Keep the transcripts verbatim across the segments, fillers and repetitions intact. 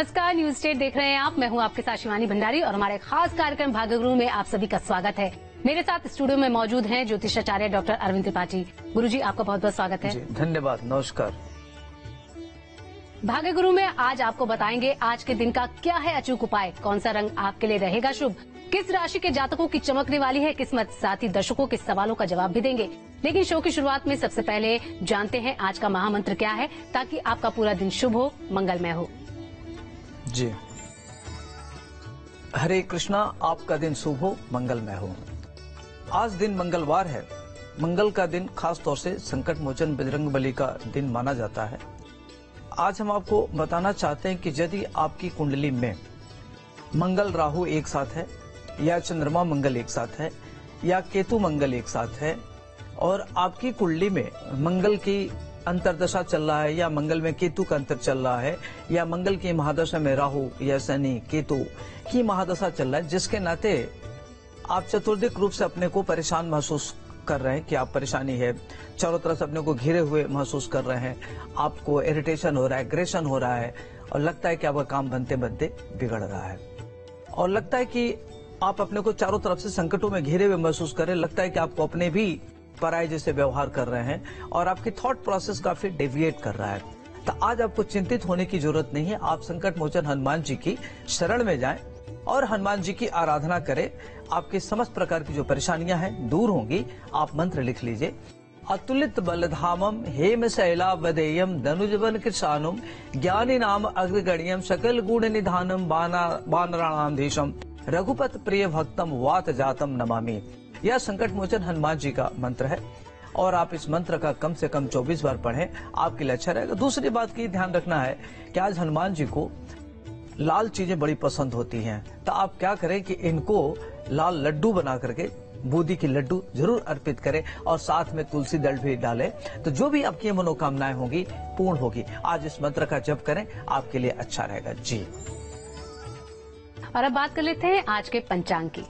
नमस्कार, news state देख रहे हैं आप। मैं हूं आपके साथ शिवानी भंडारी और हमारे खास कार्यक्रम भाग्यगुरु में आप सभी का स्वागत है। मेरे साथ स्टूडियो में मौजूद हैं ज्योतिषाचार्य डॉक्टर अरविंद त्रिपाठी। गुरुजी, आपका बहुत बहुत स्वागत है। धन्यवाद, नमस्कार। भाग्यगुरु में आज आपको बताएंगे आज के दिन का क्या है अचूक उपाय, कौन सा रंग आपके लिए रहेगा शुभ, किस राशि के जातकों की चमकने वाली है किस्मत, साथ ही दर्शकों के सवालों का जवाब भी देंगे। लेकिन शो की शुरुआत में सबसे पहले जानते हैं आज का महामंत्र क्या है, ताकि आपका पूरा दिन शुभ हो, मंगलमय हो। जी, हरे कृष्णा। आपका दिन शुभ हो, मंगलमय हो। आज दिन मंगलवार है। मंगल का दिन खास तौर से संकट मोचन बजरंगबली का दिन माना जाता है। आज हम आपको बताना चाहते हैं कि यदि आपकी कुंडली में मंगल राहु एक साथ है, या चंद्रमा मंगल एक साथ है, या केतु मंगल एक साथ है, और आपकी कुंडली में मंगल की अंतरदशा चल रहा है, या मंगल में केतु का अंतर चल रहा है, या मंगल की महादशा में राहु या शनि केतु की महादशा चल रहा है, जिसके नाते आप चतुर्दिक रूप से अपने को परेशान महसूस कर रहे हैं कि आप परेशानी है, चारों तरफ से अपने को घिरे हुए महसूस कर रहे हैं, आपको इरिटेशन हो रहा है, एग्रेशन हो रहा है, और लगता है कि आपका काम बनते बनते बिगड़ रहा है, और लगता है कि आप अपने को चारों तरफ से संकटों में घिरे हुए महसूस कर रहे हैं। लगता है कि आपको अपने भी पराये जैसे व्यवहार कर रहे हैं, और आपकी थॉट प्रोसेस काफी डेविएट कर रहा है। तो आज आपको चिंतित होने की जरूरत नहीं है। आप संकट मोचन हनुमान जी की शरण में जाएं और हनुमान जी की आराधना करें। आपकी समस्त प्रकार की जो परेशानियां हैं दूर होंगी। आप मंत्र लिख लीजिए। अतुलित बलधामम हेम शैला वदेयम धनुजबन कृशानुम ज्ञानी नाम अग्रगण्यम सकल गुण निधानम बानराणाम देशम रघुपत प्रिय भक्तम वात जातम नमामि। यह संकट मोचन हनुमान जी का मंत्र है, और आप इस मंत्र का कम से कम चौबीस बार पढ़ें, आपके लिए अच्छा रहेगा। दूसरी बात की ध्यान रखना है कि आज हनुमान जी को लाल चीजें बड़ी पसंद होती हैं, तो आप क्या करें कि इनको लाल लड्डू बना करके बूंदी की लड्डू जरूर अर्पित करें, और साथ में तुलसी दल भी डालें, तो जो भी आपकी मनोकामनाएं होंगी पूर्ण होगी। आज इस मंत्र का जप करें, आपके लिए अच्छा रहेगा। जी, और अब बात कर लेते हैं आज के पंचांग की।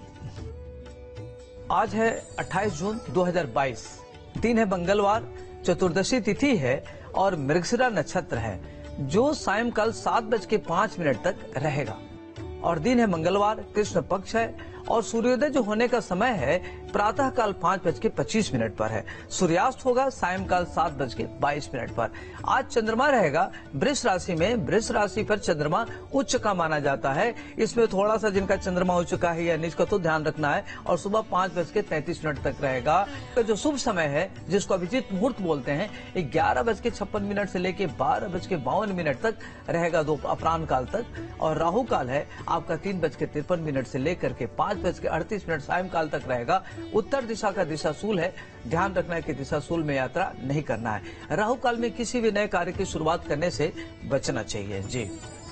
आज है अट्ठाईस जून दो हज़ार बाईस। दिन है मंगलवार, चतुर्दशी तिथि है, और मृगशिरा नक्षत्र है, जो सायंकाल सात बज के पांच मिनट तक रहेगा। और दिन है मंगलवार, कृष्ण पक्ष है, और सूर्योदय जो होने का समय है प्रातः काल पांच बज के पच्चीस मिनट पर है। सूर्यास्त होगा सायंकाल सात बज के बाईस मिनट पर। आज चंद्रमा रहेगा वृष राशि में। वृष राशि पर चंद्रमा उच्च का माना जाता है। इसमें थोड़ा सा जिनका चंद्रमा हो चुका है या नीच का तो ध्यान रखना है। और सुबह पांच बज के तैतीस मिनट तक रहेगा। तो जो शुभ समय है, जिसको अभिजीत मुहूर्त बोलते हैं, ग्यारह बज के छप्पन मिनट से लेके बारह बज के बावन मिनट तक रहेगा, दो अपराह्न काल तक। और राहु काल है आपका तीन बज के तिरपन मिनट से लेकर के पांच बज के अड़तीस मिनट सायंकाल तक रहेगा। उत्तर दिशा का दिशाशूल है। ध्यान रखना है कि दिशाशूल में यात्रा नहीं करना है। राहु काल में किसी भी नए कार्य की शुरुआत करने से बचना चाहिए। जी,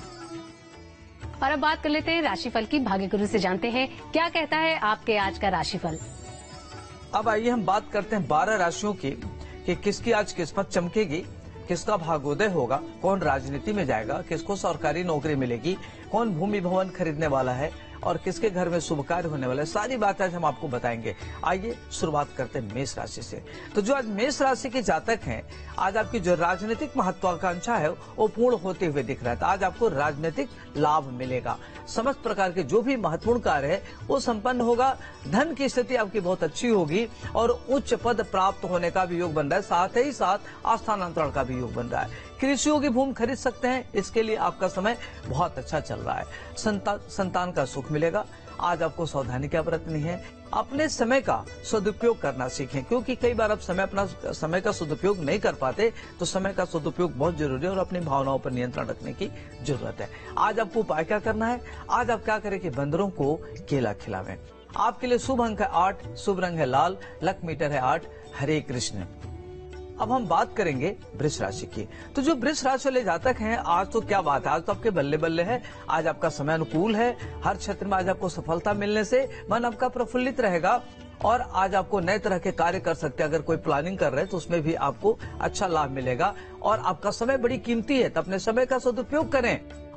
और अब बात कर लेते हैं राशिफल की। भाग्यगुरु से जानते हैं क्या कहता है आपके आज का राशिफल। अब आइए हम बात करते हैं बारह राशियों की कि किसकी आज किस्मत चमकेगी, किसका भाग्योदय होगा, कौन राजनीति में जाएगा, किसको सरकारी नौकरी मिलेगी, कौन भूमि भवन खरीदने वाला है, और किसके घर में शुभ कार्य होने वाला है। सारी बातें आज हम आपको बताएंगे। आइए शुरुआत करते हैं मेष राशि से। तो जो आज मेष राशि के जातक हैं, आज आपकी जो राजनीतिक महत्वाकांक्षा है वो पूर्ण होते हुए दिख रहा है। तो आज आपको राजनीतिक लाभ मिलेगा। समस्त प्रकार के जो भी महत्वपूर्ण कार्य है वो संपन्न होगा। धन की स्थिति आपकी बहुत अच्छी होगी, और उच्च पद प्राप्त होने का भी योग बन रहा है। साथ ही साथ स्थानांतरण का भी योग बन रहा है। कृषियों की भूमि खरीद सकते हैं, इसके लिए आपका समय बहुत अच्छा चल रहा है। संता, संतान का सुख मिलेगा। आज आपको सावधानी क्या बरतनी है, अपने समय का सदुपयोग करना सीखें, क्योंकि कई बार आप समय अपना समय का सदुपयोग नहीं कर पाते। तो समय का सदुपयोग बहुत जरूरी है, और अपनी भावनाओं पर नियंत्रण रखने की जरूरत है। आज आपको उपाय क्या करना है, आज आप क्या करें कि बंदरों को केला खिलावें। आपके लिए शुभ अंक है आठ, शुभ रंग है लाल, लक मीटर है आठ। हरे कृष्ण। अब हम बात करेंगे वृष राशि की। तो जो वृष राशि वाले जातक हैं, आज तो क्या बात है, आज तो आपके बल्ले बल्ले है। आज आपका समय अनुकूल है। हर क्षेत्र में आज आपको सफलता मिलने से मन आपका प्रफुल्लित रहेगा, और आज आपको नए तरह के कार्य कर सकते हैं। अगर कोई प्लानिंग कर रहे हैं तो उसमें भी आपको अच्छा लाभ मिलेगा। और आपका समय बड़ी कीमती है, तो अपने समय का सदुपयोग करें।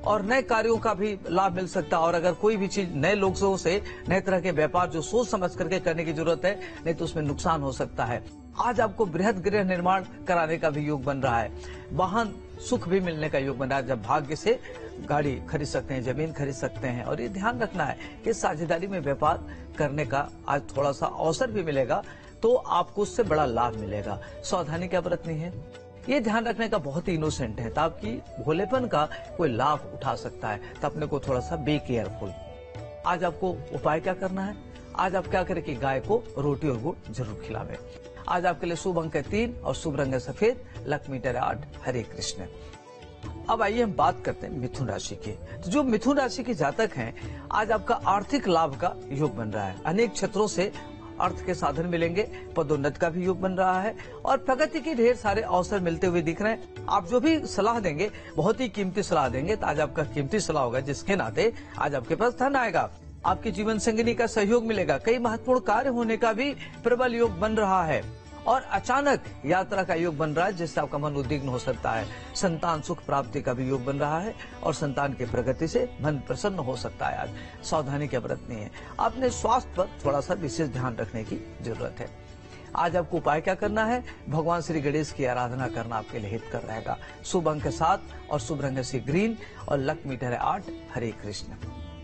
और नए कार्यों का भी लाभ मिल सकता है। और अगर कोई भी चीज नए लोगों से नए तरह के व्यापार जो सोच समझ करके करने की जरूरत है, नहीं तो उसमें नुकसान हो सकता है। आज आपको बृहद गृह निर्माण कराने का भी योग बन रहा है। वाहन सुख भी मिलने का योग बन रहा है। जब भाग्य से गाड़ी खरीद सकते हैं, जमीन खरीद सकते हैं। और ये ध्यान रखना है कि साझेदारी में व्यापार करने का आज थोड़ा सा अवसर भी मिलेगा, तो आपको उससे बड़ा लाभ मिलेगा। सावधानी क्या बरतनी है, ये ध्यान रखने का बहुत ही इनोसेंट है, तो आपकी भोलेपन का कोई लाभ उठा सकता है, तो अपने को थोड़ा सा बी केयरफुल। आज आपको उपाय क्या करना है, आज आप क्या करें कि गाय को रोटी और गुड़ जरूर खिलावे। आज आपके लिए शुभ अंक है तीन और शुभ रंग है सफेद, लक मीटर है आठ। हरे कृष्ण। अब आइए हम बात करते हैं मिथुन राशि की। तो जो मिथुन राशि के जातक हैं, आज आपका आर्थिक लाभ का योग बन रहा है। अनेक क्षेत्रों से अर्थ के साधन मिलेंगे, पदोन्नत का भी योग बन रहा है और प्रगति के ढेर सारे अवसर मिलते हुए दिख रहे हैं। आप जो भी सलाह देंगे बहुत ही कीमती सलाह देंगे, तो आज आपका कीमती सलाह होगा, जिसके नाते आज आपके पास धन आएगा। आपके जीवन संगिनी का सहयोग मिलेगा। कई महत्वपूर्ण कार्य होने का भी प्रबल योग बन रहा है और अचानक यात्रा का योग बन रहा है, जिससे आपका मन उद्विग्न हो सकता है। संतान सुख प्राप्ति का भी योग बन रहा है और संतान की प्रगति से मन प्रसन्न हो सकता है। आज सावधानी क्या बरतनी है, अपने स्वास्थ्य पर थोड़ा सा विशेष ध्यान रखने की जरूरत है। आज आपको उपाय क्या करना है, भगवान श्री गणेश की आराधना करना आपके लिए हितकर रहेगा। शुभ अंक सात और शुभ रंग से ग्रीन और लक मीटर है आठ। हरे कृष्ण।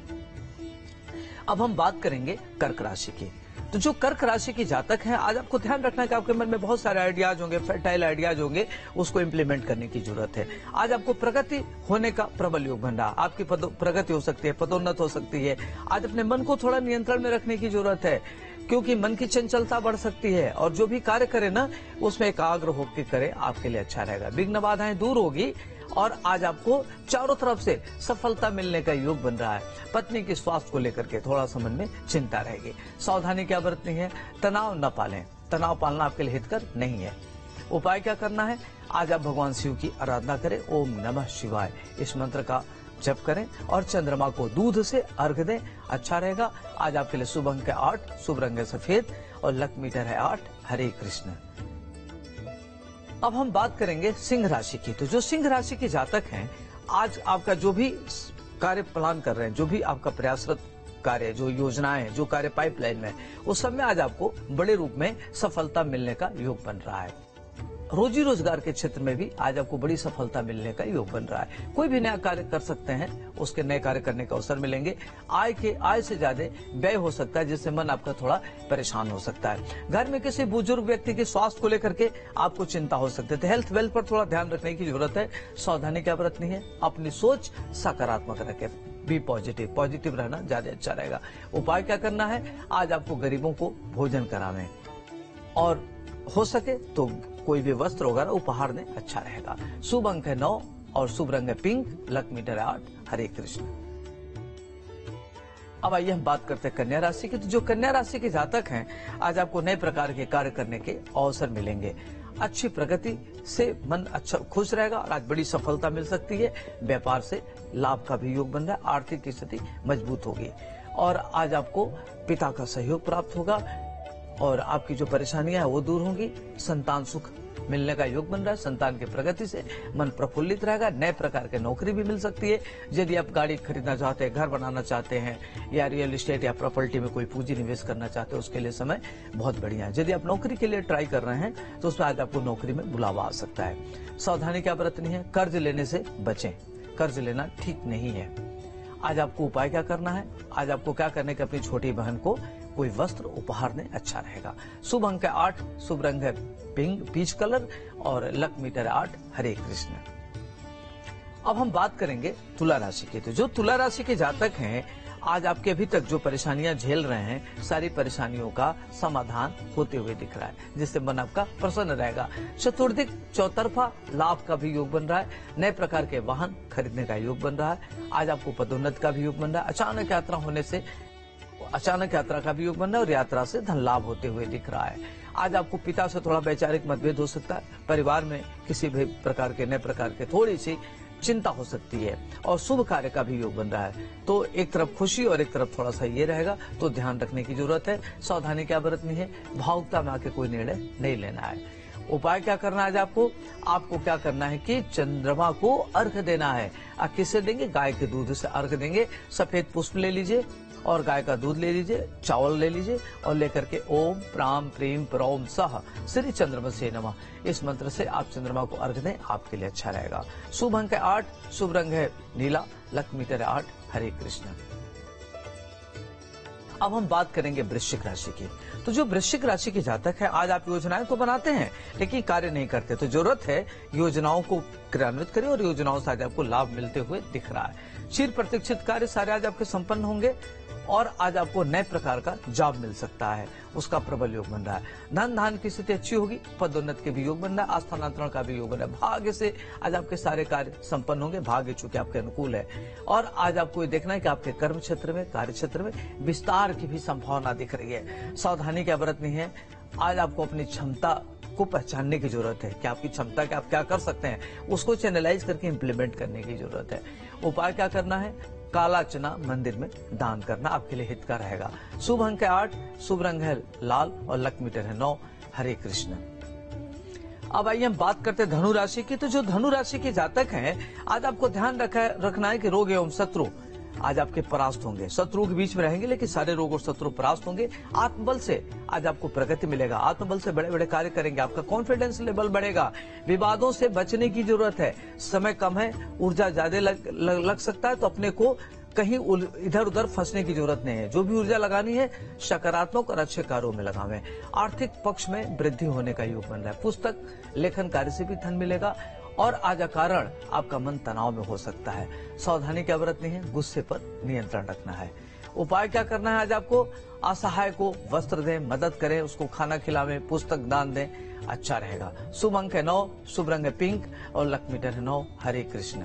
अब हम बात करेंगे कर्क राशि की। तो जो कर्क राशि की जातक हैं, आज आपको ध्यान रखना है कि आपके मन में बहुत सारे आइडियाज होंगे, फर्टाइल आइडियाज होंगे, उसको इम्प्लीमेंट करने की जरूरत है। आज आपको प्रगति होने का प्रबल योग बन रहा है। आपकी प्रगति हो सकती है, पदोन्नत हो सकती है। आज अपने मन को थोड़ा नियंत्रण में रखने की जरूरत है, क्योंकि मन की चंचलता बढ़ सकती है और जो भी कार्य करे ना, उसमें एकाग्र होकर करे, आपके लिए अच्छा रहेगा। विघ्न बाधाएं दूर होगी और आज आपको चारों तरफ से सफलता मिलने का योग बन रहा है। पत्नी के स्वास्थ्य को लेकर के थोड़ा सा मन में चिंता रहेगी। सावधानी क्या बरतनी है, तनाव न पालें। तनाव पालना आपके लिए हितकर नहीं है। उपाय क्या करना है, आज आप भगवान शिव की आराधना करें। ओम नमः शिवाय इस मंत्र का जप करें और चंद्रमा को दूध से अर्घ दें, अच्छा रहेगा। आज आपके लिए शुभ अंक है आठ, शुभ रंग है सफेद और लक मीटर है आठ। हरे कृष्ण। अब हम बात करेंगे सिंह राशि की। तो जो सिंह राशि के जातक हैं, आज आपका जो भी कार्य प्लान कर रहे हैं, जो भी आपका प्रयासरत कार्य, जो योजनाएं हैं, जो कार्य पाइपलाइन में, उस सब में आज आपको बड़े रूप में सफलता मिलने का योग बन रहा है। रोजी रोजगार के क्षेत्र में भी आज आपको बड़ी सफलता मिलने का योग बन रहा है। कोई भी नया कार्य कर सकते हैं, उसके नए कार्य करने का अवसर मिलेंगे। आय के आय से ज्यादा व्यय हो सकता है, जिससे मन आपका थोड़ा परेशान हो सकता है। घर में किसी बुजुर्ग व्यक्ति के स्वास्थ्य को लेकर के आपको चिंता हो सकती है, तो हेल्थ वेल्थ पर थोड़ा ध्यान रखने की जरूरत है। सावधानी क्या बरतनी है, अपनी सोच सकारात्मक रखें, बी पॉजिटिव। पॉजिटिव रहना ज्यादा अच्छा रहेगा। उपाय क्या करना है, आज आपको गरीबों को भोजन करावें और हो सके तो कोई भी वस्त्र वगैरह उपहार दें, अच्छा रहेगा। शुभ अंक है नौ और शुभ रंग है पिंक, लक मीटर है आठ। हरे कृष्ण। अब आइए हम बात करते हैं कन्या राशि की। तो जो कन्या राशि के जातक हैं, आज आपको नए प्रकार के कार्य करने के अवसर मिलेंगे। अच्छी प्रगति से मन अच्छा खुश रहेगा और आज बड़ी सफलता मिल सकती है। व्यापार से लाभ का भी योग बन रहा है। आर्थिक स्थिति मजबूत होगी और आज आपको पिता का सहयोग प्राप्त होगा और आपकी जो परेशानियां हैं वो दूर होंगी। संतान सुख मिलने का योग बन रहा है। संतान की प्रगति से मन प्रफुल्लित रहेगा। नए प्रकार की नौकरी भी मिल सकती है। यदि आप गाड़ी खरीदना चाहते हैं, घर बनाना चाहते हैं या रियल एस्टेट या प्रॉपर्टी में कोई पूंजी निवेश करना चाहते हैं, उसके लिए समय बहुत बढ़िया है। यदि आप नौकरी के लिए ट्राई कर रहे हैं तो उसमें आज आपको नौकरी में बुलावा आ सकता है। सावधानी क्या बरतनी है, कर्ज लेने से बचें। कर्ज लेना ठीक नहीं है। आज आपको उपाय क्या करना है, आज आपको क्या करने के अपनी छोटी बहन को कोई वस्त्र उपहार दें, अच्छा रहेगा। शुभ अंक है आठ, शुभ रंग है पिंक पीच कलर और लक मीटर है आठ। हरे कृष्ण। अब हम बात करेंगे तुला राशि की। तो जो तुला राशि के जातक हैं, आज आपके अभी तक जो परेशानियां झेल रहे हैं, सारी परेशानियों का समाधान होते हुए दिख रहा है, जिससे मन आपका प्रसन्न रहेगा। चतुर्दिक चौतरफा लाभ का भी योग बन रहा है। नए प्रकार के वाहन खरीदने का योग बन रहा है। आज आपको पदोन्नत का भी योग बन रहा है। अचानक यात्रा होने से अचानक यात्रा का भी योग बन रहा है और यात्रा से धन लाभ होते हुए दिख रहा है। आज आपको पिता से थोड़ा वैचारिक मतभेद हो सकता है। परिवार में किसी भी प्रकार के नए प्रकार के थोड़ी सी चिंता हो सकती है और शुभ कार्य का भी योग बन रहा है। तो एक तरफ खुशी और एक तरफ थोड़ा सा ये रहेगा, तो ध्यान रखने की जरूरत है। सावधानी क्या बरतनी है, भावुकता में आके कोई निर्णय नहीं लेना है। उपाय क्या करना है आज आपको आपको क्या करना है कि चंद्रमा को अर्घ देना है। आप किससे देंगे? गाय के दूध से अर्घ देंगे। सफेद पुष्प ले लीजिए और गाय का दूध ले लीजिए, चावल ले लीजिए और लेकर के ओम प्राम प्रीम प्रोम सह श्री चंद्रमसे नमः इस मंत्र से आप चंद्रमा को अर्घ दें, आपके लिए अच्छा रहेगा। शुभ अंक है आठ, शुभ रंग है नीला, लक मीटर है आठ। हरे कृष्ण। अब हम बात करेंगे वृश्चिक राशि की। तो जो वृश्चिक राशि के जातक है, आज आप योजनाएं तो बनाते हैं लेकिन कार्य नहीं करते, तो जरूरत है योजनाओं को क्रियान्वित करें और योजनाओं से आज आपको लाभ मिलते हुए दिख रहा है। चिर प्रतीक्षित कार्य सारे आज आपके संपन्न होंगे और आज आपको नए प्रकार का जॉब मिल सकता है, उसका प्रबल योग बन रहा है। धन धान की स्थिति अच्छी होगी, पदोन्नत के भी योग बन रहा है, स्थानांतरण का भी योग बन रहा है। भाग्य से आज आपके सारे कार्य संपन्न होंगे, भाग्य चूंकि आपके अनुकूल है। और आज आपको ये देखना है कि आपके कर्म क्षेत्र में, कार्य क्षेत्र में विस्तार की भी संभावना दिख रही है। सावधानी क्या बरतनी है, आज आपको अपनी क्षमता को पहचानने की जरूरत है कि आपकी क्षमता के आप क्या कर सकते हैं, उसको चैनलाइज करके इंप्लीमेंट करने की जरूरत है। उपाय क्या करना है? काला चना मंदिर में दान करना आपके लिए हित का रहेगा। शुभ अंक है आठ, शुभ रंग है लाल और लक मीटर है नौ। हरे कृष्ण। अब आइए हम बात करते हैं धनु राशि की। तो जो धनु राशि के जातक हैं, आज आपको ध्यान रखा रखना है कि रोग एवं शत्रु आज आपके परास्त होंगे। शत्रुओं के बीच में रहेंगे लेकिन सारे रोग और शत्रु परास्त होंगे। आत्मबल से आज आपको प्रगति मिलेगा, आत्मबल से बड़े बड़े कार्य करेंगे, आपका कॉन्फिडेंस लेवल बढ़ेगा। विवादों से बचने की जरूरत है, समय कम है, ऊर्जा ज्यादा लग, लग, लग सकता है, तो अपने को कहीं इधर उधर फंसने की जरूरत नहीं है। जो भी ऊर्जा लगानी है सकारात्मक और अच्छे कार्यों में लगावें। आर्थिक पक्ष में वृद्धि होने का योग बन रहा है। पुस्तक लेखन कार्य से भी धन मिलेगा और आज कारण आपका मन तनाव में हो सकता है। सावधानी क्या बरतनी है? गुस्से पर नियंत्रण रखना है। उपाय क्या करना है? आज आपको असहाय को वस्त्र दें, मदद करें, उसको खाना खिलावें, पुस्तक दान दें, अच्छा रहेगा। शुभ अंक है नौ, शुभ रंग है पिंक और लक मीटर है नौ। हरे कृष्ण।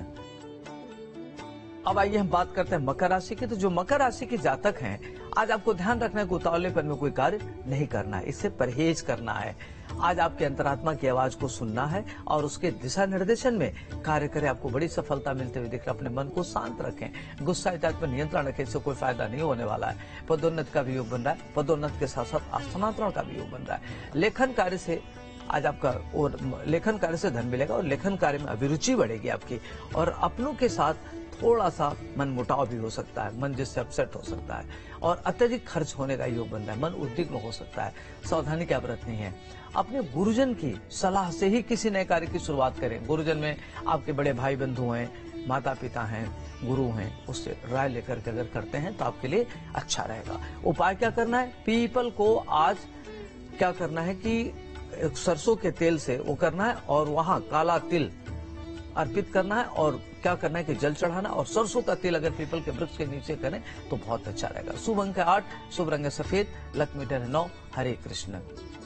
अब आइए हम बात करते हैं मकर राशि की। तो जो मकर राशि के जातक हैं, आज आपको ध्यान रखना है कि उतावलेपन में कोई कार्य नहीं करना है, इससे परहेज करना है। आज आपके अंतरात्मा की आवाज को सुनना है और उसके दिशा निर्देशन में कार्य करें, आपको बड़ी सफलता मिलते हुए दिख रहा है। अपने मन को शांत रखें, गुस्सा इत्यादि पर नियंत्रण रखें, इससे कोई फायदा नहीं होने वाला है। पदोन्नत का भी योग बन रहा है, पदोन्नत के साथ साथ स्थानांतरण का भी योग बन रहा है। लेखन कार्य से आज आपका और लेखन कार्य से धन मिलेगा और लेखन कार्य में अभिरुचि बढ़ेगी आपकी। और अपनों के साथ थोड़ा सा मन मुटाव भी हो सकता है, मन जिससे अपसेट हो सकता है और अत्यधिक खर्च होने का योग बन रहा है, मन उद्विग्न हो सकता है। सावधानी क्या बरतनी है? अपने गुरुजन की सलाह से ही किसी नए कार्य की शुरुआत करें। गुरुजन में आपके बड़े भाई बंधु हैं, माता पिता हैं, गुरु हैं, उससे राय लेकर के अगर करते हैं तो आपके लिए अच्छा रहेगा। उपाय क्या करना है? पीपल को आज क्या करना है कि सरसों के तेल से वो करना है और वहां काला तिल अर्पित करना है और क्या करना है कि जल चढ़ाना और सरसों का तेल अगर पीपल के वृक्ष के नीचे करें तो बहुत अच्छा रहेगा। शुभ अंक है आठ, शुभ रंग है सफेद, लक मीटर है नौ। हरे कृष्ण।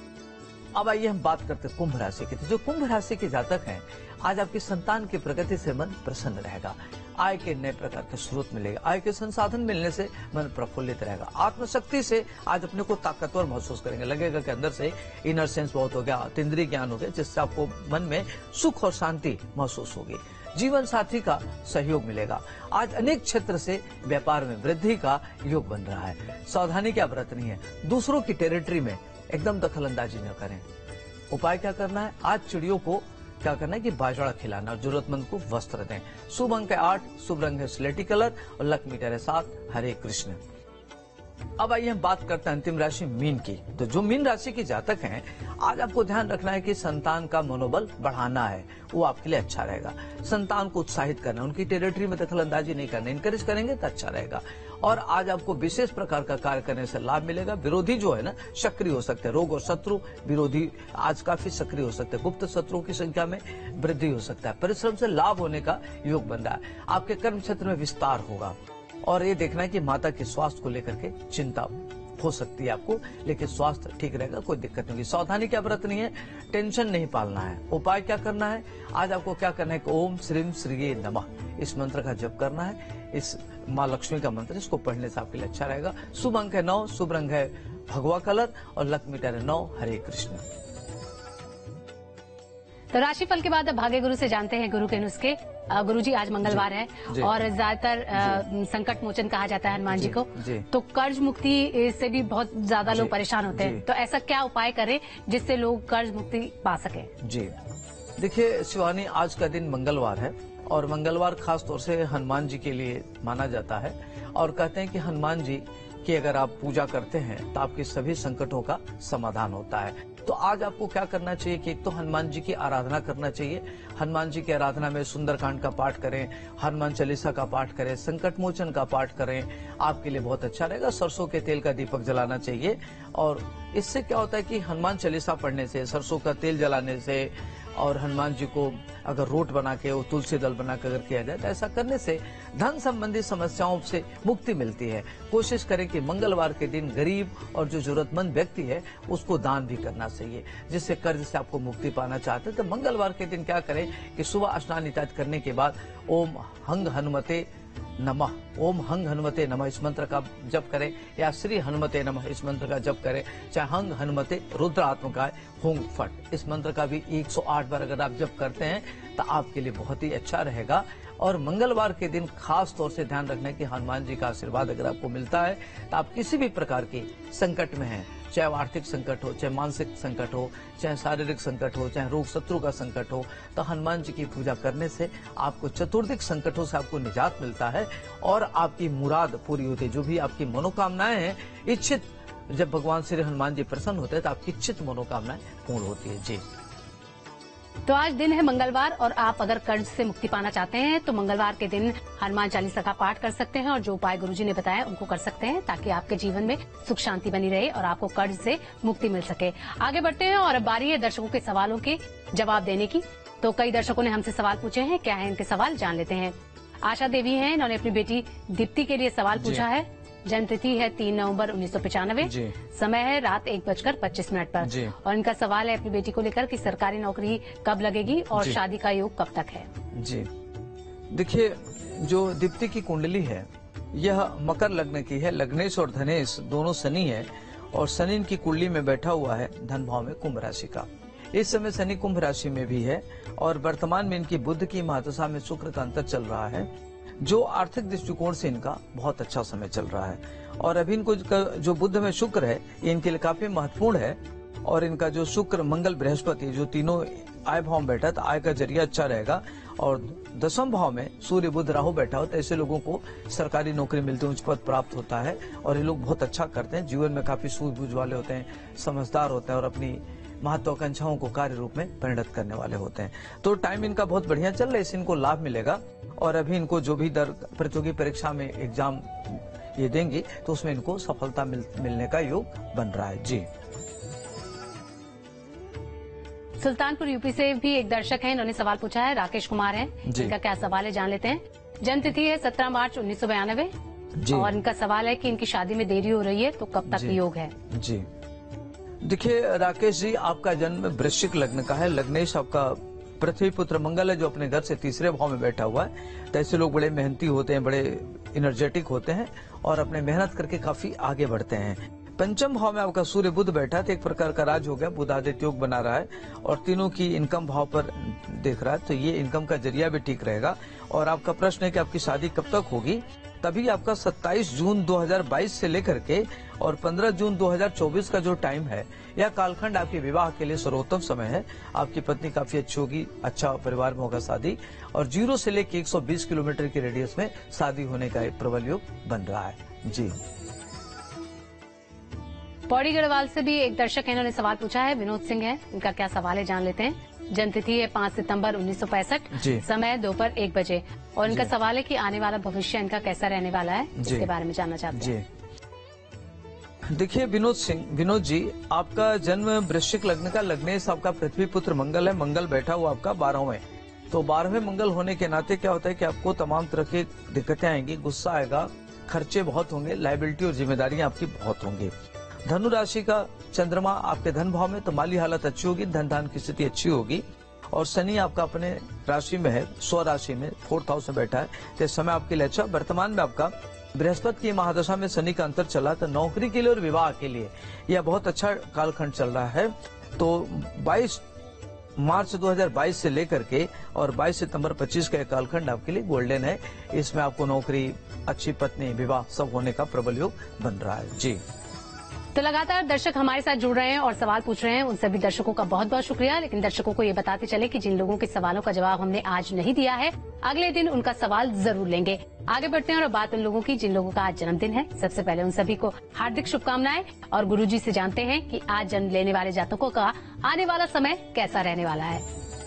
अब आइए हम बात करते हैं कुंभ राशि की। तो जो कुंभ राशि के जातक हैं, आज आपकी संतान की प्रगति से मन प्रसन्न रहेगा। आय के नए प्रकार के स्रोत मिलेगा, आय के संसाधन मिलने से मन प्रफुल्लित रहेगा। आत्मशक्ति से आज अपने को ताकतवर महसूस करेंगे, लगेगा कि अंदर से इनर सेंस बहुत हो गया, इंद्रिय ज्ञान हो गया, जिससे आपको मन में सुख और शांति महसूस होगी। जीवन साथी का सहयोग मिलेगा। आज अनेक क्षेत्र से व्यापार में वृद्धि का योग बन रहा है। सावधानी क्या बरतनी है? दूसरों की टेरिटरी में एकदम दखल अंदाजी न करें। उपाय क्या करना है? आज चिड़ियों को क्या करना है कि बाजरा खिलाना और जरूरतमंद को वस्त्र दें। शुभ अंक है आठ, शुभ रंग है स्लेटी कलर और लक मीटर है सात। हरे कृष्ण। अब आइए हम बात करते हैं अंतिम राशि मीन की। तो जो मीन राशि के जातक हैं, आज आपको ध्यान रखना है कि संतान का मनोबल बढ़ाना है, वो आपके लिए अच्छा रहेगा। संतान को उत्साहित करना, उनकी टेरिटरी में दखल अंदाजी नहीं करना, इनकरेज करेंगे तो अच्छा रहेगा। और आज आपको विशेष प्रकार का कार्य करने से लाभ मिलेगा। विरोधी जो है ना सक्रिय हो सकते हैं, रोग और शत्रु विरोधी आज काफी सक्रिय हो सकते हैं। गुप्त शत्रुओं की संख्या में वृद्धि हो सकता है। परिश्रम से लाभ होने का योग बन रहा है। आपके कर्म क्षेत्र में विस्तार होगा और ये देखना है कि माता के स्वास्थ्य को लेकर के चिंता हो सकती है आपको, लेकिन स्वास्थ्य ठीक रहेगा, कोई दिक्कत नहीं होगी। सावधानी क्या बरतनी है? टेंशन नहीं पालना है। उपाय क्या करना है? आज आपको क्या करना है कि ओम श्रीम श्रीये नमः इस मंत्र का जप करना है। इस माँ लक्ष्मी का मंत्र, इसको पढ़ने से आपके लिए अच्छा रहेगा। शुभ अंक है नौ, शुभ रंग है भगवा कलर और लक मीटर है नौ। हरे कृष्ण। तो राशिफल के बाद अब भाग्य गुरु से जानते हैं गुरु के नुस्खे। गुरु जी, आज मंगलवार है और ज्यादातर संकट मोचन कहा जाता है हनुमान जी, जी को जी। तो कर्ज मुक्ति से भी बहुत ज्यादा लोग परेशान होते हैं, तो ऐसा क्या उपाय करें जिससे लोग कर्ज मुक्ति पा सके? जी देखिए शिवानी, आज का दिन मंगलवार है और मंगलवार खास तौर से हनुमान जी के लिए माना जाता है और कहते हैं कि हनुमान जी की अगर आप पूजा करते हैं तो आपके सभी संकटों का समाधान होता है। तो आज आपको क्या करना चाहिए कि एक तो हनुमान जी की आराधना करना चाहिए। हनुमान जी की आराधना में सुंदरकांड का पाठ करें, हनुमान चालीसा का पाठ करें, संकट मोचन का पाठ करें, आपके लिए बहुत अच्छा रहेगा। सरसों के तेल का दीपक जलाना चाहिए और इससे क्या होता है कि हनुमान चालीसा पढ़ने से, सरसों का तेल जलाने से और हनुमान जी को अगर रोट बना के वो तुलसी दल बना कर अगर किया जाए तो ऐसा करने से धन संबंधी समस्याओं से मुक्ति मिलती है। कोशिश करें कि मंगलवार के दिन गरीब और जो जरूरतमंद व्यक्ति है उसको दान भी करना चाहिए, जिससे कर्ज से आपको मुक्ति पाना चाहते हैं तो मंगलवार के दिन क्या करें कि सुबह स्नान इत्यादि करने के बाद ओम हंग हनुमते नमः, ओम हंग हनुमते नमः इस मंत्र का जप करें या श्री हनुमते नमः इस मंत्र का जप करें, चाहे हंग हनुमते रुद्रात्मकाय हुंग फट इस मंत्र का भी एक सौ आठ बार अगर आप जप करते हैं तो आपके लिए बहुत ही अच्छा रहेगा। और मंगलवार के दिन खास तौर से ध्यान रखना है कि हनुमान जी का आशीर्वाद अगर आपको मिलता है तो आप किसी भी प्रकार के संकट में हैं, चाहे वो आर्थिक संकट हो, चाहे मानसिक संकट हो, चाहे शारीरिक संकट हो, चाहे रोग शत्रु का संकट हो, तो हनुमान जी की पूजा करने से आपको चतुर्दिक संकटों से आपको निजात मिलता है और आपकी मुराद पूरी होती है। जो भी आपकी मनोकामनाएं हैं, इच्छित, जब भगवान श्री हनुमान जी प्रसन्न होते हैं तो आपकी इच्छित मनोकामनाएं पूर्ण होती है। जी तो आज दिन है मंगलवार और आप अगर कर्ज से मुक्ति पाना चाहते हैं तो मंगलवार के दिन हनुमान चालीसा का पाठ कर सकते हैं और जो उपाय गुरुजी ने बताया उनको कर सकते हैं ताकि आपके जीवन में सुख शांति बनी रहे और आपको कर्ज से मुक्ति मिल सके। आगे बढ़ते हैं और अब बारी है दर्शकों के सवालों के जवाब देने की। तो कई दर्शकों ने हमसे सवाल पूछे हैं, क्या है इनके सवाल जान लेते हैं। आशा देवी हैं, इन्होंने अपनी बेटी दीप्ति के लिए सवाल पूछा है। जन्म तिथि है तीन नवंबर उन्नीस सौ पचानवे, समय है रात एक बजकर पच्चीस मिनट पर और इनका सवाल है अपनी बेटी को लेकर कि सरकारी नौकरी कब लगेगी और शादी का योग कब तक है। जी देखिए, जो दीप्ति की कुंडली है यह मकर लग्न की है। लग्नेश और धनेश दोनों शनि है और शनि इनकी कुंडली में बैठा हुआ है धन भाव में कुंभ राशि का। इस समय शनि कुंभ राशि में भी है और वर्तमान में इनकी बुध की महादशा में शुक्र का अंतर चल रहा है, जो आर्थिक दृष्टिकोण से इनका बहुत अच्छा समय चल रहा है। और अभी इनको जो बुध में शुक्र है ये इनके लिए काफी महत्वपूर्ण है और इनका जो शुक्र मंगल बृहस्पति जो तीनों आय भाव में बैठा तो आय का जरिया अच्छा रहेगा। और दसम भाव में सूर्य बुध राहु बैठा हो तो ऐसे लोगों को सरकारी नौकरी मिलती है, उच्च पद प्राप्त होता है और ये लोग बहुत अच्छा करते हैं, जीवन में काफी सूझबूझ वाले होते हैं, समझदार होते हैं और अपनी महत्वाकांक्षाओं को कार्य रूप में परिणत करने वाले होते हैं। तो टाइम इनका बहुत बढ़िया चल रहा है, इससे इनको लाभ मिलेगा और अभी इनको जो भी दर प्रतियोगी परीक्षा में एग्जाम ये देंगे तो उसमें इनको सफलता मिल, मिलने का योग बन रहा है। जी सुल्तानपुर यूपी से भी एक दर्शक हैं, इन्होंने सवाल पूछा है। राकेश कुमार हैं, इनका क्या सवाल है जान लेते हैं। जन्म तिथि है सत्रह मार्च उन्नीस सौ बयानवे और इनका सवाल है कि इनकी शादी में देरी हो रही है तो कब तक योग है। जी देखिए राकेश जी, आपका जन्म वृश्चिक लग्न का है। लग्नेश आपका पृथ्वी पुत्र मंगल है जो अपने घर से तीसरे भाव में बैठा हुआ है। तो ऐसे लोग बड़े मेहनती होते हैं, बड़े एनर्जेटिक होते हैं और अपने मेहनत करके काफी आगे बढ़ते हैं। पंचम भाव में आपका सूर्य बुध बैठा है तो एक प्रकार का राज हो गया, बुध आदित्य योग बना रहा है और तीनों की इनकम भाव पर देख रहा है तो ये इनकम का जरिया भी ठीक रहेगा। और आपका प्रश्न है कि आपकी शादी कब तक होगी, तभी आपका सत्ताईस जून दो हज़ार बाईस से लेकर के और पंद्रह जून दो हज़ार चौबीस का जो टाइम है यह कालखंड आपके विवाह के लिए सर्वोत्तम समय है। आपकी पत्नी काफी अच्छी होगी, अच्छा परिवार में होगा शादी और जीरो से लेकर एक सौ बीस किलोमीटर की रेडियस में शादी होने का एक प्रबल योग बन रहा है। जी पौड़ी गढ़वाल से भी एक दर्शक है, इन्होंने सवाल पूछा है। विनोद सिंह है, इनका क्या सवाल है जान लेते हैं। जन्म तिथि है पाँच सितंबर उन्नीस सौ पैंसठ, समय दोपहर एक बजे और इनका सवाल है कि आने वाला भविष्य इनका कैसा रहने वाला है, इसके बारे में जानना चाहते हैं। देखिए विनोद सिंह, विनोद जी आपका जन्म वृश्चिक लग्न का, लग्नेश आपका पृथ्वी पुत्र मंगल है, मंगल बैठा हुआ आपका बारहवें। तो बारहवें मंगल होने के नाते क्या होता है कि आपको तमाम तरह की दिक्कतें आएंगी, गुस्सा आएगा, खर्चे बहुत होंगे, लायबिलिटी और जिम्मेदारियां आपकी बहुत होंगी। धनु राशि का चंद्रमा आपके धन भाव में तो माली हालत अच्छी होगी, धन धान की स्थिति अच्छी होगी और शनि आपका अपने राशि में है, स्व राशि में फोर्थ हाउस में बैठा है तो इस समय आपके लिए अच्छा। वर्तमान में आपका बृहस्पति की महादशा में शनि का अंतर चला तो नौकरी के लिए और विवाह के लिए यह बहुत अच्छा कालखंड चल रहा है। तो बाईस मार्च दो हज़ार बाईस से लेकर के और बाईस सितंबर पच्चीस का कालखंड आपके लिए गोल्डन है। इसमें आपको नौकरी, अच्छी पत्नी, विवाह सब होने का प्रबल योग बन रहा है। जी, तो लगातार दर्शक हमारे साथ जुड़ रहे हैं और सवाल पूछ रहे हैं। उन सभी दर्शकों का बहुत बहुत शुक्रिया। लेकिन दर्शकों को ये बताते चले कि जिन लोगों के सवालों का जवाब हमने आज नहीं दिया है, अगले दिन उनका सवाल जरूर लेंगे। आगे बढ़ते हैं और बात उन लोगों की जिन लोगों का आज जन्मदिन है। सबसे पहले उन सभी को हार्दिक शुभकामनाएं और गुरुजी से जानते हैं कि आज जन्म लेने वाले जातकों का आने वाला समय कैसा रहने वाला है।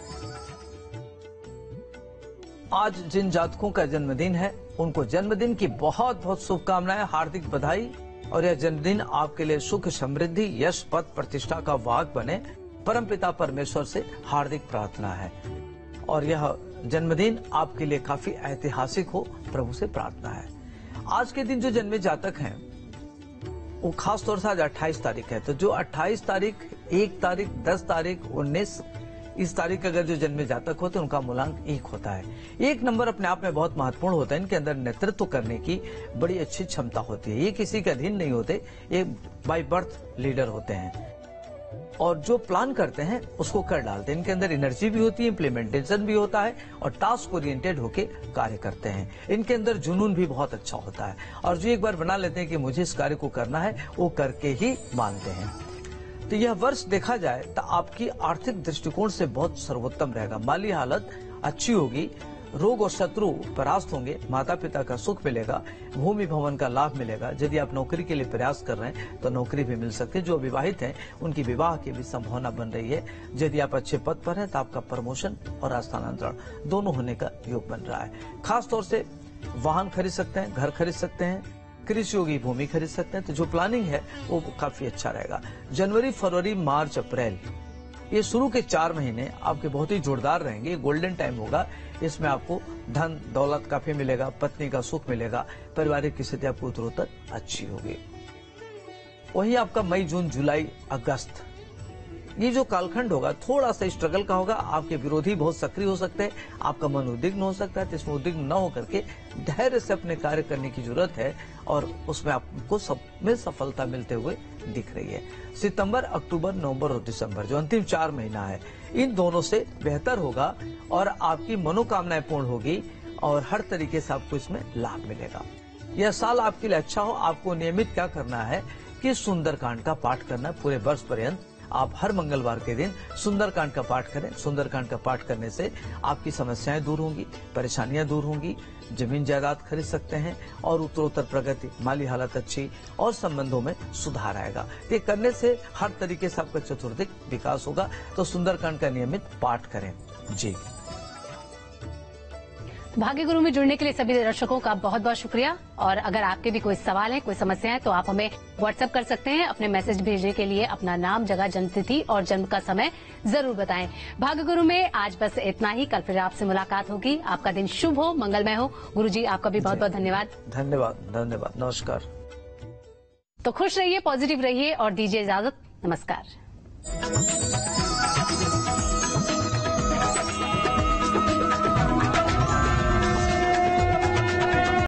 आज जिन जातकों का जन्मदिन है उनको जन्मदिन की बहुत बहुत शुभकामनाएं, हार्दिक बधाई। और यह जन्मदिन आपके लिए सुख, समृद्धि, यश, पद, प्रतिष्ठा का वाहक बने, परमपिता परमेश्वर से हार्दिक प्रार्थना है। और यह जन्मदिन आपके लिए काफी ऐतिहासिक हो, प्रभु से प्रार्थना है। आज के दिन जो जन्मे जातक हैं वो खास तौर से आज अट्ठाईस तारीख है, तो जो अट्ठाईस तारीख, एक तारीख, दस तारीख, उन्नीस, इस तारीख अगर जो जन्मे जातक होते हैं उनका मूलांक एक होता है। एक नंबर अपने आप में बहुत महत्वपूर्ण होता है। इनके अंदर नेतृत्व करने की बड़ी अच्छी क्षमता होती है। ये किसी के अधीन नहीं होते, ये बाय बर्थ लीडर होते हैं और जो प्लान करते हैं उसको कर डालते हैं। इनके अंदर एनर्जी भी होती है, इम्प्लीमेंटेशन भी होता है और टास्क ओरिएंटेड होके कार्य करते हैं। इनके अंदर जुनून भी बहुत अच्छा होता है और जो एक बार बना लेते हैं कि मुझे इस कार्य को करना है, वो करके ही मानते हैं। तो यह वर्ष देखा जाए तो आपकी आर्थिक दृष्टिकोण से बहुत सर्वोत्तम रहेगा। माली हालत अच्छी होगी, रोग और शत्रु परास्त होंगे, माता पिता का सुख मिलेगा, भूमि भवन का लाभ मिलेगा। यदि आप नौकरी के लिए प्रयास कर रहे हैं तो नौकरी भी मिल सकती है। जो विवाहित हैं उनकी विवाह की भी संभावना बन रही है। यदि आप अच्छे पद पर हैं तो आपका प्रमोशन और स्थानांतरण दोनों होने का योग बन रहा है। खास तौर से वाहन खरीद सकते हैं, घर खरीद सकते हैं, कृषि योगी भूमि खरीद सकते हैं। तो जो प्लानिंग है वो काफी अच्छा रहेगा। जनवरी, फरवरी, मार्च, अप्रैल, ये शुरू के चार महीने आपके बहुत ही जोरदार रहेंगे। गोल्डन टाइम होगा। इसमें आपको धन दौलत काफी मिलेगा, पत्नी का सुख मिलेगा, पारिवारिक स्थिति आपको उत्तरोत्तर अच्छी होगी। वही आपका मई, जून, जुलाई, अगस्त, ये जो कालखंड होगा थोड़ा सा स्ट्रगल का होगा। आपके विरोधी बहुत सक्रिय हो सकते हैं, आपका मन उद्विग्न हो सकता है। तो इसमें उद्विग्न न होकर के धैर्य से अपने कार्य करने की जरूरत है और उसमें आपको सब में सफलता मिलते हुए दिख रही है। सितंबर, अक्टूबर, नवंबर और दिसंबर जो अंतिम चार महीना है, इन दोनों से बेहतर होगा और आपकी मनोकामनाएं पूर्ण होगी और हर तरीके से आपको इसमें लाभ मिलेगा। यह साल आपके लिए अच्छा हो। आपको नियमित क्या करना है कि सुंदरकांड का पाठ करना है पूरे वर्ष पर्यंत। आप हर मंगलवार के दिन सुंदरकांड का पाठ करें। सुंदरकांड का पाठ करने से आपकी समस्याएं दूर होंगी, परेशानियां दूर होंगी, जमीन जायदाद खरीद सकते हैं और उत्तरोत्तर प्रगति, माली हालत अच्छी और संबंधों में सुधार आएगा। ये करने से हर तरीके से आपका चतुर्दिक विकास होगा। तो सुंदरकांड का नियमित पाठ करें। जी, भाग्य गुरु में जुड़ने के लिए सभी दर्शकों का बहुत बहुत शुक्रिया। और अगर आपके भी कोई सवाल है, कोई समस्या है तो आप हमें व्हाट्सएप कर सकते हैं। अपने मैसेज भेजने के लिए अपना नाम, जगह, जन्मतिथि और जन्म का समय जरूर बताएं। भाग्य गुरु में आज बस इतना ही। कल फिर आपसे मुलाकात होगी। आपका दिन शुभ हो, मंगलमय हो। गुरुजी आपका भी बहुत बहुत धन्यवाद। धन्यवाद, धन्यवाद, नमस्कार। तो खुश रहिए, पॉजिटिव रहिए और दीजिए इजाजत। नमस्कार।